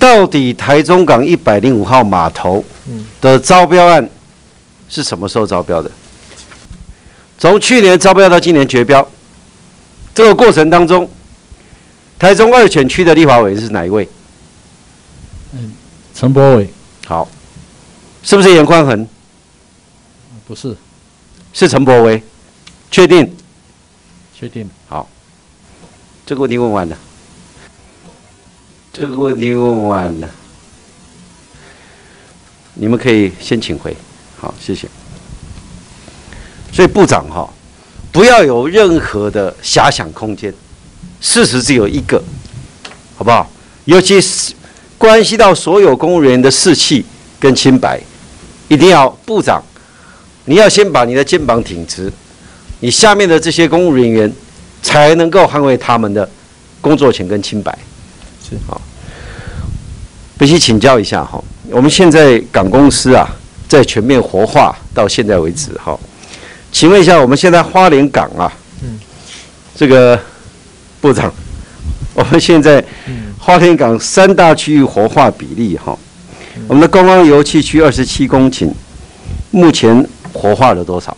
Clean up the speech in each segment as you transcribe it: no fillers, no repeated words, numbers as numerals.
到底台中港105号码头的招标案是什么时候招标的？从去年招标到今年决标，这个过程当中，台中2选区的立法委员是哪一位？ 陈柏伟。 好，是不是严宽恒？ 不是， 是陈柏惟，确定？ 确定。 好，这个问题问完了。这个问题问完了，你们可以先请回。好，谢谢。所以部长不要有任何的遐想空间，事实只有一个，好不好？尤其是关系到所有公务人员的士气跟清白，一定要部长，你要先把你的肩膀挺直，你下面的这些公务人员才能够捍卫他们的工作权跟清白。是好，必须请教一下我们现在港公司在全面活化到现在为止请问一下，我们现在花莲港这个部长，我们现在花莲港3大区域活化比例我们的观光油气区27公顷，目前活化了多少？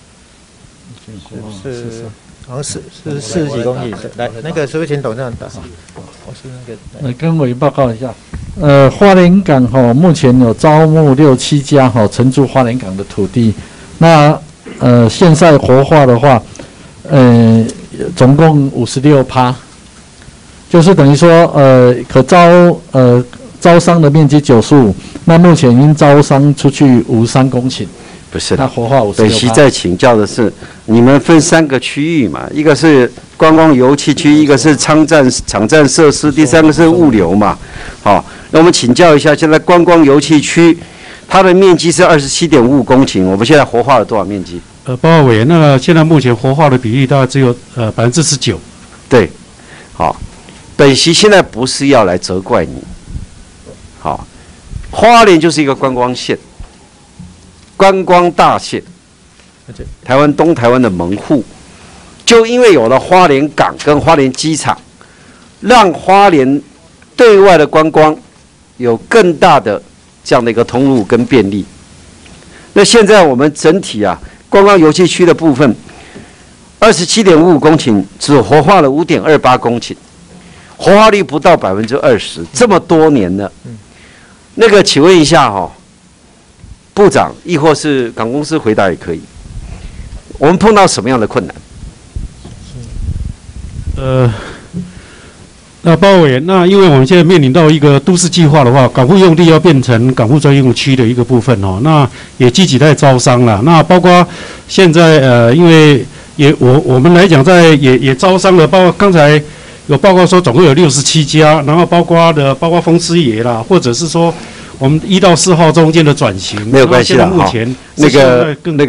好像是40几公里。来，那个是不是请董事长打？我是那个。 跟委员报告一下。花莲港目前有招募6、7家承租花莲港的土地。那现在活化的话，总共56%，就是等于说可招商的面积95，那目前已经招商出去53公顷。 不是， 那活化56%。 本席在请教的是，你们分3个区域嘛，一个是观光油气区，一个是场站设施，第3个是物流嘛。好，那我们请教一下，现在观光油气区它的面积是27.55公顷，我们现在活化了多少面积？ 报告委员，那个现在目前活化的比例大概只有19%。 对，好，本席现在不是要来责怪你，好，花莲就是一个观光县。观光大县，台湾东台湾的门户，就因为有了花莲港跟花莲机场，让花莲对外的观光有更大的这样的一个通路跟便利。那现在我们整体观光油气区的部分，27.55公顷只活化了5.28公顷，活化率不到20%，这么多年了。那个，请问一下部长，亦或是港公司回答也可以。我们碰到什么样的困难？ 那报告委员，那因为我们现在面临到一个都市计划的话，港务用地要变成港务专用区的一个部分那也积极在招商了。那包括现在因为我们来讲也招商了，包括刚才有报告说总共有67家，然后包括风师爷啦，或者是说。我们1到4号中间的转型没有关系了。 目前那个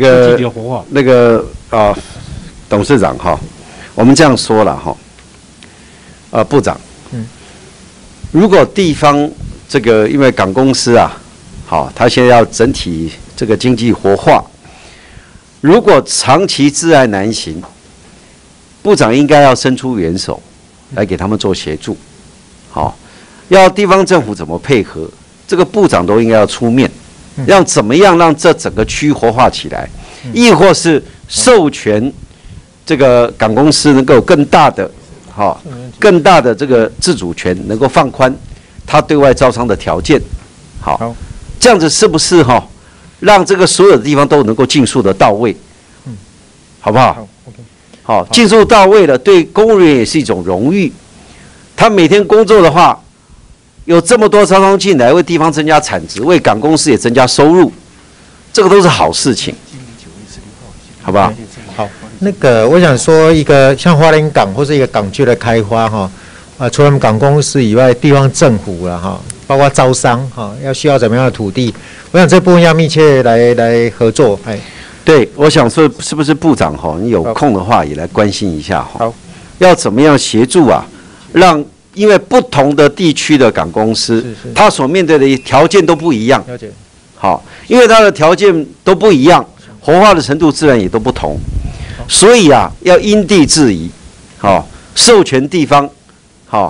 董事长我们这样说了部长，如果地方这个因为港公司他现在要整体这个经济活化，如果长期窒碍难行，部长应该要伸出援手来给他们做协助。要地方政府怎么配合？这个部长都应该要出面，让怎么样让这整个区活化起来，亦或是授权这个港公司能够有更大的这个自主权，能够放宽他对外招商的条件。好，这样子是不是让这个所有的地方都能够尽数的到位？好不好？好，尽数到位了，对公务员也是一种荣誉。他每天工作的话。有这么多招商进来，为地方增加产值，为港公司也增加收入，这个都是好事情，好不好？ 好，那个我想说，一个像花莲港或是一个港区的开发除了我们港公司以外，地方政府包括招商需要怎么样的土地，我想这部分要密切来合作。 对，我想说，是不是部长你有空的话也来关心一下好， 要怎么样协助让。因为不同的地区的港公司，它所面对的条件都不一样。 了解。 好，因为它的条件都不一样，活化的程度自然也都不同，所以要因地制宜，授权地方，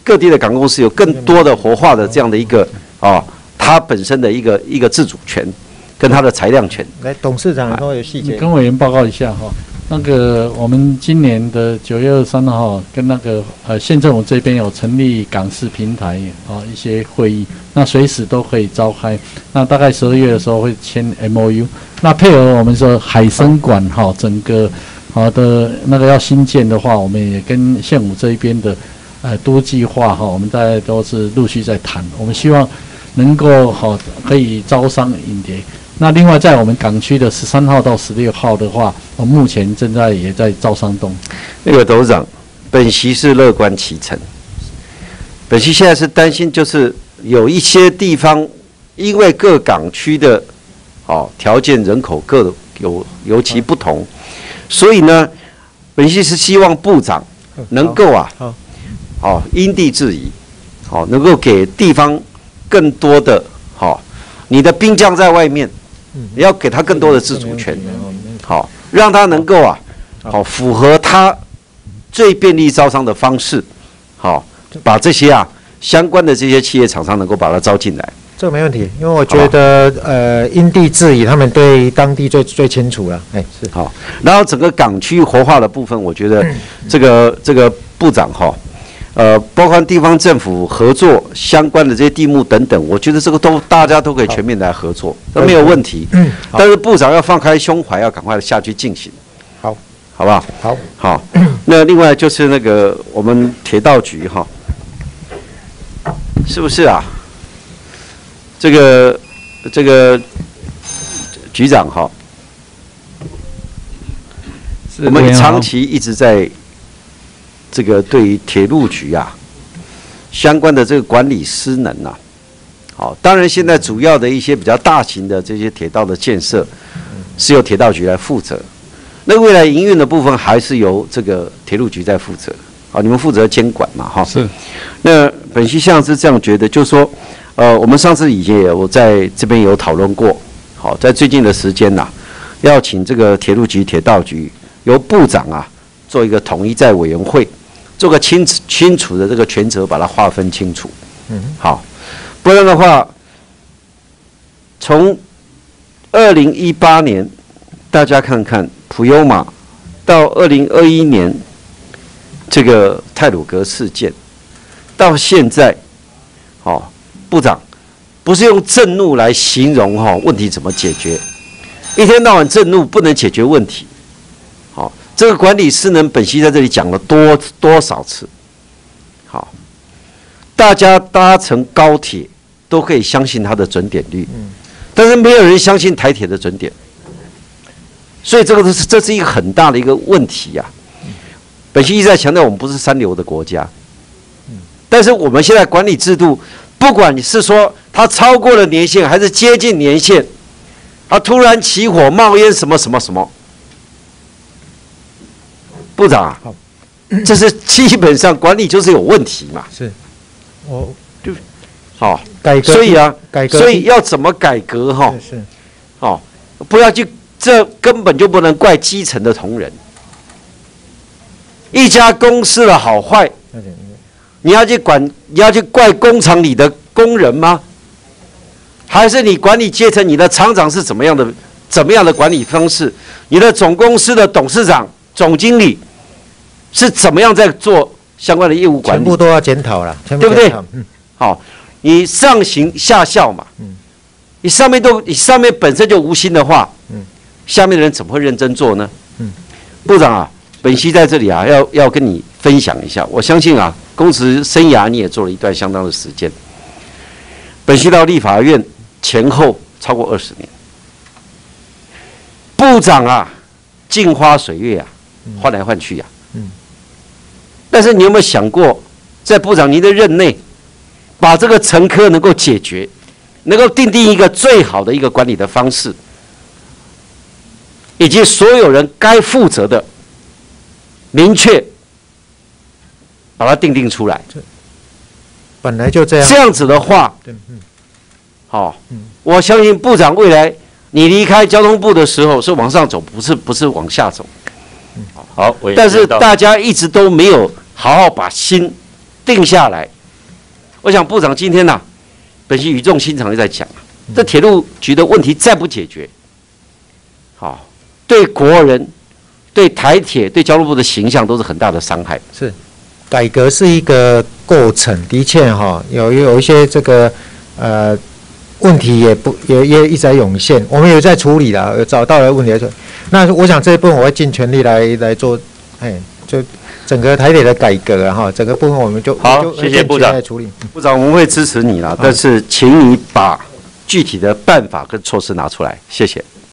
各地的港公司有更多的活化的这样的一个它本身的一个自主权跟它的裁量权。 来，董事长都有细节， 跟委员报告一下哈。那个我们今年的9月23号跟那个县政府这边有成立港事平台一些会议，那随时都可以召开。那大概12月的时候会签 MOU， 那配合我们说海参馆整个的那个要新建的话，我们也跟县府这一边的都计划我们大概都是陆续在谈。我们希望能够可以招商引蝶。那另外，在我们港区的13号到16号的话，我目前也在招商中。 那个董事长，本席是乐观其成。本席现在是担心，就是有一些地方因为各港区的条件、人口各有其不同，所以呢，本席是希望部长能够因地制宜，能够给地方更多的你的兵将在外面。也要给他更多的自主权，让他能够符合他最便利招商的方式，把这些相关的这些企业厂商能够把它招进来。 这个没问题，因为我觉得因地制宜，他们对当地最清楚了。是好。然后整个港区活化的部分，我觉得这个部长包括地方政府合作相关的这些地目等等，我觉得这个大家都可以全面来合作，都没有问题。但是部长要放开胸怀，要赶快下去进行。 好， 好不好？好。那另外就是那个我们铁道局是不是啊？这个局长我们长期一直在。这个对于铁路局相关的这个管理失能当然现在主要的一些比较大型的这些铁道的建设是由铁道局来负责，那未来营运的部分还是由这个铁路局在负责，你们负责监管嘛是。 那本席像是这样觉得，就是说，我们上次我在这边有讨论过，在最近的时间要请这个铁路局、铁道局由部长做一个统一在委员会。做个清楚的这个权责，把它划分清楚。好，不然的话，从2018年，大家看看普悠玛，到2021年这个太鲁阁事件，到现在，部长不是用震怒来形容问题怎么解决，一天到晚震怒不能解决问题。这个管理失能，本席在这里讲了多少次？好，大家搭乘高铁都可以相信它的准点率，但是没有人相信台铁的准点，所以这是一个很大的一个问题本席一直在强调，我们不是三流的国家，但是我们现在管理制度，不管你是说它超过了年限，还是接近年限，它突然起火冒烟什么什么什么。部长这是基本上管理就是有问题嘛？ 是， 改革，所以所以要怎么改革是， 不要去，这根本就不能怪基层的同仁。一家公司的好坏，你要去怪工厂里的工人吗？还是你管理阶层，你的厂长是怎么样的管理方式？你的总公司的董事长、总经理是怎么样在做相关的业务管理？ 全部都要检讨了，对不对？好，你上行下效嘛。你上面本身就无心的话，下面的人怎么会认真做呢？部长本席在这里要跟你分享一下。我相信公职生涯你也做了一段相当的时间。本席到立法院前后超过20年，部长镜花水月换来换去但是你有没有想过，在部长您的任内，把这个陈科能够解决，能够定一个最好的一个管理的方式，以及所有人该负责的，明确把它定出来。 本来就这样。 这样子的话，我相信部长未来你离开交通部的时候是往上走，不是往下走。 好， 但是大家一直都没有好好把心定下来， 我想部长今天呐，本席语重心长地在讲，这铁路局的问题再不解决，好，对国人、对台铁、对交通部的形象都是很大的伤害。 是，改革是一个过程，的确哈，有一些这个问题也一直在涌现，我们有在处理啦，有找到了问题来做。那我想这一部分我会尽全力来做，就整个台铁的改革啊哈，整个部分我们就好，谢谢部长来处理。部长，我们会支持你啦，但是请你把具体的办法跟措施拿出来，谢谢。